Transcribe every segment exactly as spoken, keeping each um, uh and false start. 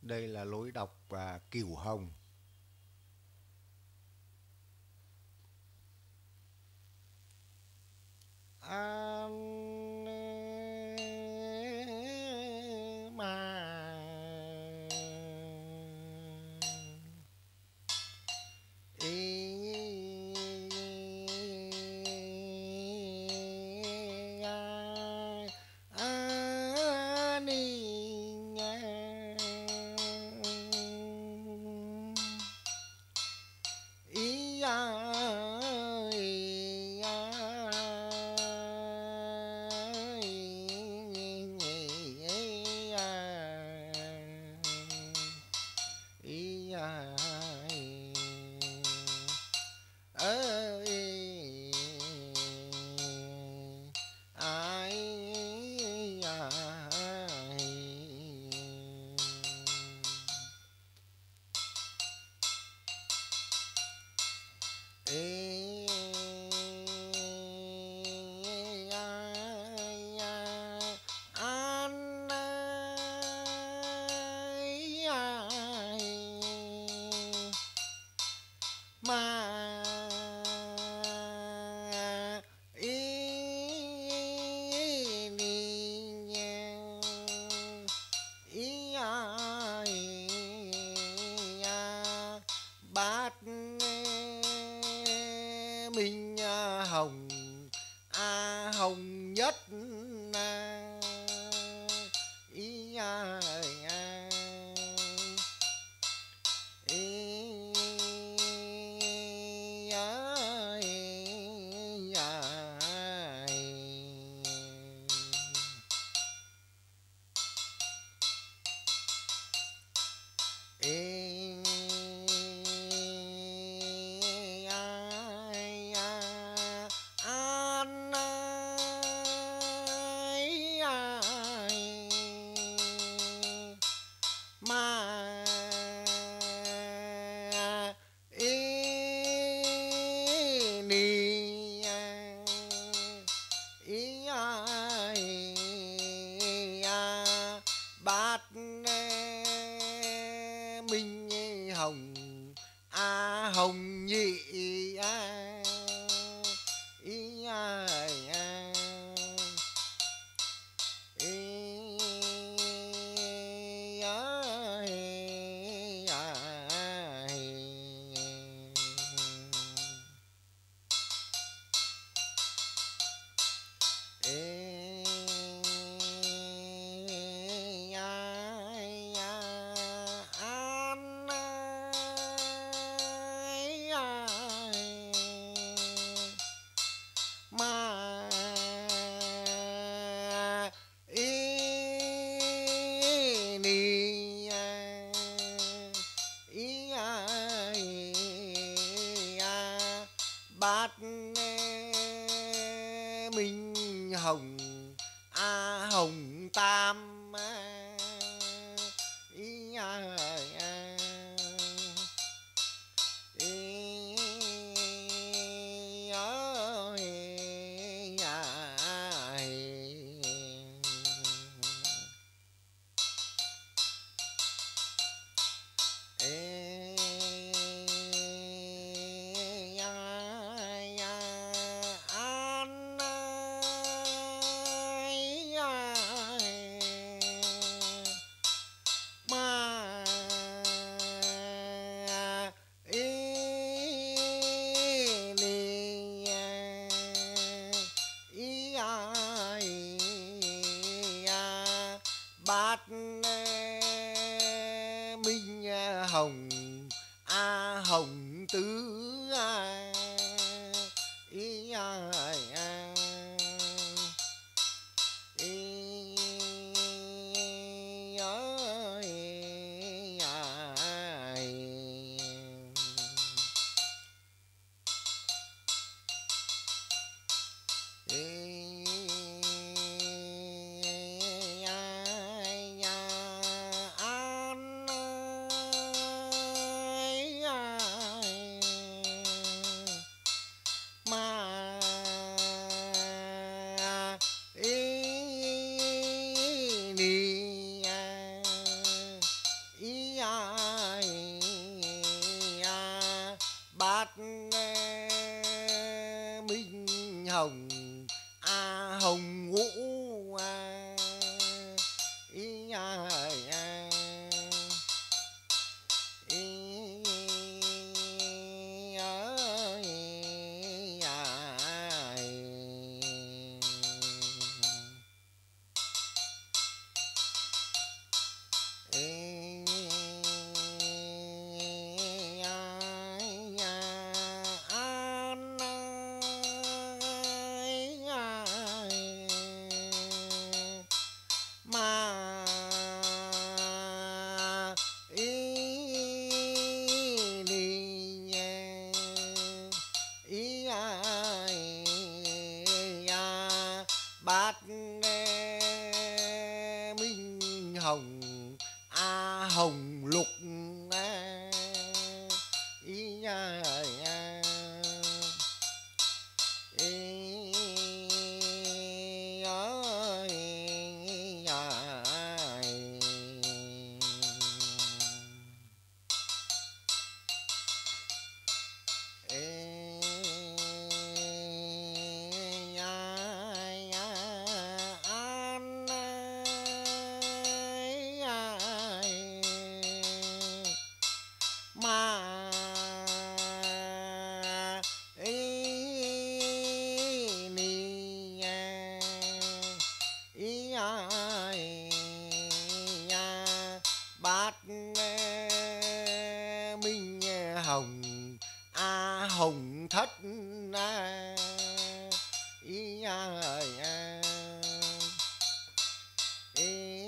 Đây là lối đọc và Cửu Hồng. An mà ý an ý mà ý ý bát minh hồng a hồng nhất ý mà ý ni ý bát minh hồng a hồng nhị ý mà ý ni ý bát minh hồng a hồng tam ý mà ý ni ý bát minh hồng a hồng tứ ý an hồng ngũ à, ý à, à, ý, à, ý, à, ý, mà ý đi nhé ý ai à, bát minh hồng a hồng lục à, ý ai à, ý mà ý ni nha ý ai nha bát minh hồng a hồng thất na ý ai à, ý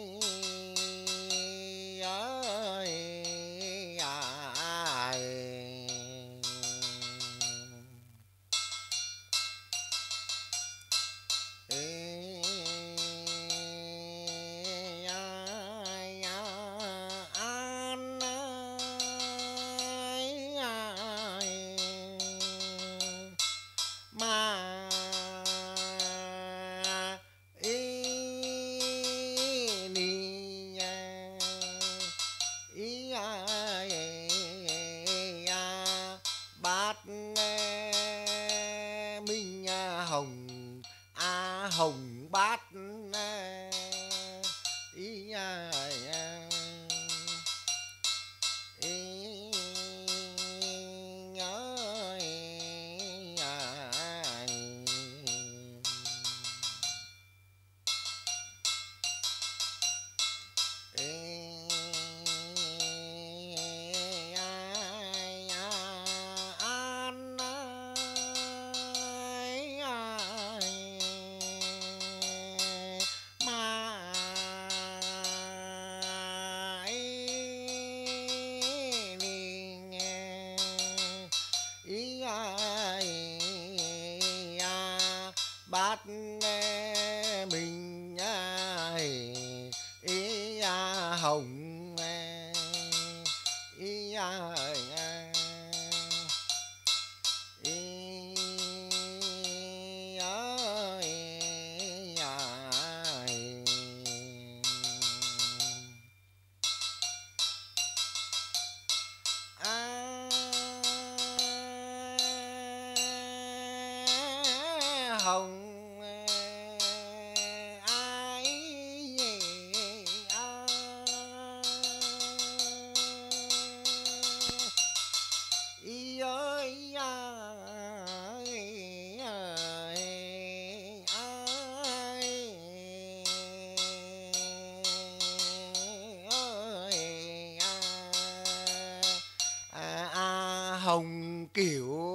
mà ý ni nha ý ai à, bát minh hồng a hồng bát ý ai à, ý ý ai à, bát mình ai ý à, hồng ý ai à, ý ơi ai hồng ai à, ý ơi ai ai à, à, hồng kiểu